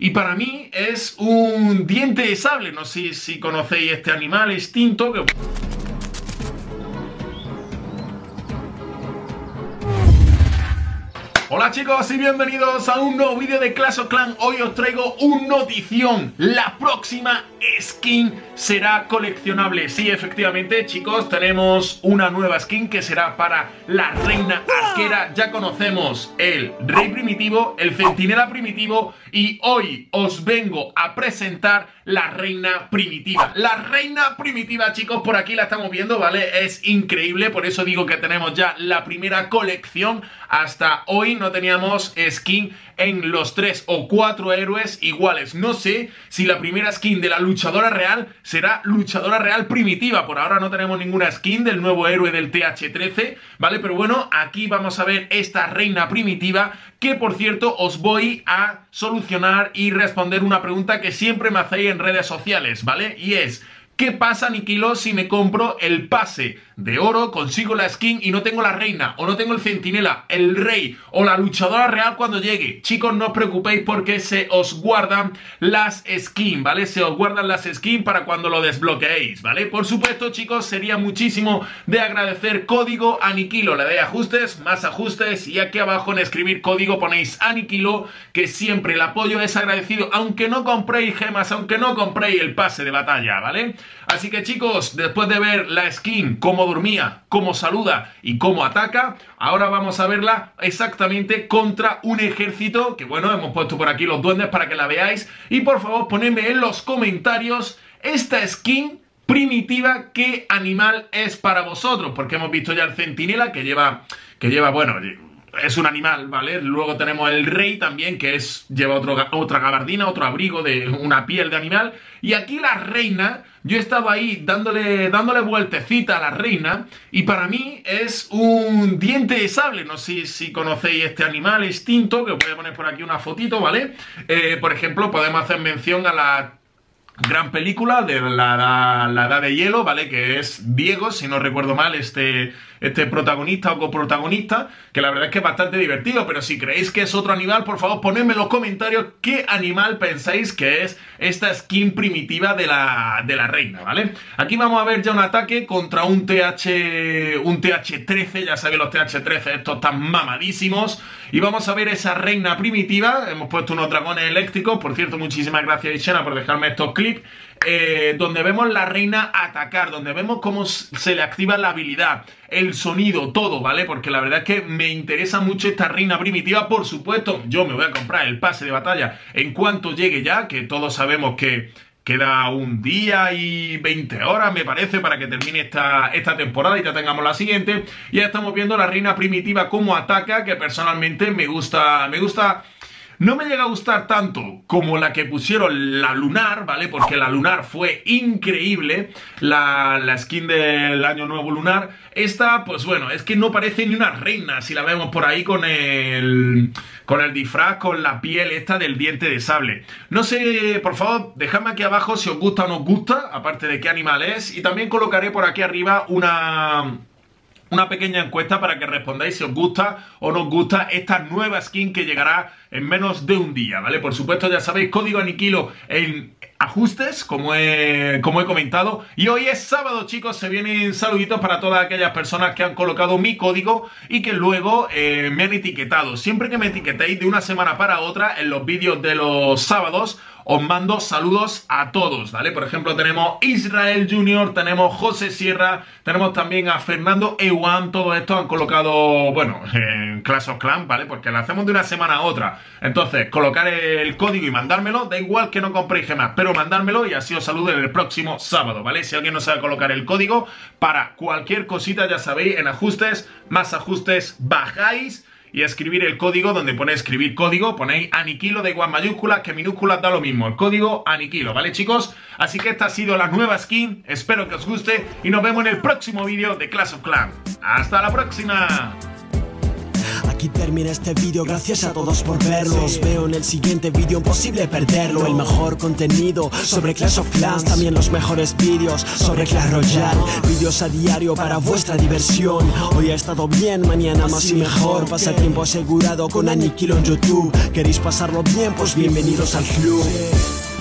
y para mí es un diente de sable. No sé si conocéis este animal extinto que... Hola chicos y bienvenidos a un nuevo vídeo de Clash of Clans. Hoy os traigo una notición. La próxima skin será coleccionable. Sí, efectivamente chicos, tenemos una nueva skin que será para la reina arquera. Ya conocemos el rey primitivo, el centinela primitivo y hoy os vengo a presentar la reina primitiva. La reina primitiva, chicos, por aquí la estamos viendo, ¿vale? Es increíble, por eso digo que tenemos ya la primera colección. Hasta hoy no teníamos skin en los 3 o 4 héroes iguales. No sé si la primera skin de la luchadora real será luchadora real primitiva. Por ahora no tenemos ninguna skin del nuevo héroe del TH13, ¿vale? Pero bueno, aquí vamos a ver esta reina primitiva que, por cierto, os voy a solucionar y responder una pregunta que siempre me hacéis en redes sociales, ¿vale? Y es... ¿qué pasa, Aniquilo, si me compro el pase de oro, consigo la skin y no tengo la reina, o no tengo el centinela, el rey o la luchadora real cuando llegue? Chicos, no os preocupéis porque se os guardan las skins, ¿vale? Se os guardan las skins para cuando lo desbloqueéis, ¿vale? Por supuesto, chicos, sería muchísimo de agradecer código Aniquilo. Le dais ajustes, más ajustes y aquí abajo en escribir código ponéis Aniquilo, que siempre el apoyo es agradecido, aunque no compréis gemas, aunque no compréis el pase de batalla, ¿vale? Así que chicos, después de ver la skin, cómo dormía, cómo saluda y cómo ataca, ahora vamos a verla exactamente contra un ejército, que bueno, hemos puesto por aquí los duendes para que la veáis. Y por favor, ponedme en los comentarios esta skin primitiva, ¿qué animal es para vosotros? Porque hemos visto ya el centinela que lleva, bueno... es un animal, ¿vale? Luego tenemos el rey también, que lleva otra gabardina, otro abrigo de una piel de animal. Y aquí la reina, yo he estado ahí dándole vueltecita a la reina, y para mí es un diente de sable. No sé si conocéis este animal extinto, que os voy a poner por aquí una fotito, ¿vale? Por ejemplo, podemos hacer mención a la gran película de la Edad de Hielo, ¿vale? Que es Diego, si no recuerdo mal, este protagonista o coprotagonista, que la verdad es que es bastante divertido. Pero si creéis que es otro animal, por favor, ponedme en los comentarios qué animal pensáis que es esta skin primitiva de la reina, ¿vale? Aquí vamos a ver ya un ataque contra un TH13, ya sabéis los TH13 estos tan mamadísimos, y vamos a ver esa reina primitiva. Hemos puesto unos dragones eléctricos, por cierto, muchísimas gracias Ishena por dejarme estos clips, donde vemos la reina atacar, donde vemos cómo se le activa la habilidad, el sonido, todo, ¿vale? Porque la verdad es que me interesa mucho esta reina primitiva. Por supuesto, yo me voy a comprar el pase de batalla en cuanto llegue ya, que todos sabemos que queda un día y 20 horas, me parece, para que termine esta temporada y ya tengamos la siguiente. Y ya estamos viendo la reina primitiva cómo ataca, que personalmente me gusta... No me llega a gustar tanto como la que pusieron la lunar, ¿vale? Porque la lunar fue increíble, la skin del año nuevo lunar. Esta, pues bueno, es que no parece ni una reina si la vemos por ahí con el disfraz, con la piel esta del diente de sable. No sé, por favor, dejadme aquí abajo si os gusta o no os gusta, aparte de qué animal es. Y también colocaré por aquí arriba una pequeña encuesta para que respondáis si os gusta o no os gusta esta nueva skin que llegará en menos de un día, ¿vale? Por supuesto, ya sabéis, código Aniquilo en ajustes, como he comentado. Y hoy es sábado, chicos, se vienen saluditos para todas aquellas personas que han colocado mi código y que luego me han etiquetado. Siempre que me etiquetéis de una semana para otra en los vídeos de los sábados, os mando saludos a todos, ¿vale? Por ejemplo, tenemos Israel Junior, tenemos José Sierra, tenemos también a Fernando Ewan. Todos estos han colocado, bueno, en Clash of Clans, ¿vale? Porque lo hacemos de una semana a otra. Entonces, colocar el código y mandármelo, da igual que no compréis gemas, pero mandármelo y así os saludo en el próximo sábado, ¿vale? Si alguien no sabe colocar el código, para cualquier cosita, ya sabéis, en ajustes, más ajustes, bajáis y escribir el código, donde pone escribir código, ponéis Aniquilo, da igual mayúsculas que minúsculas, da lo mismo, el código Aniquilo, ¿vale, chicos? Así que esta ha sido la nueva skin, espero que os guste y nos vemos en el próximo vídeo de Clash of Clans. ¡Hasta la próxima! aquí termina este vídeo, gracias a todos por verlo. Os veo en el siguiente vídeo, imposible perderlo. El mejor contenido sobre Clash of Clans, también los mejores vídeos sobre Clash Royale. Vídeos a diario para vuestra diversión. Hoy ha estado bien, mañana más y mejor. Pasatiempo asegurado con Aniquilo en YouTube. ¿Queréis pasarlo bien? Pues bienvenidos al club.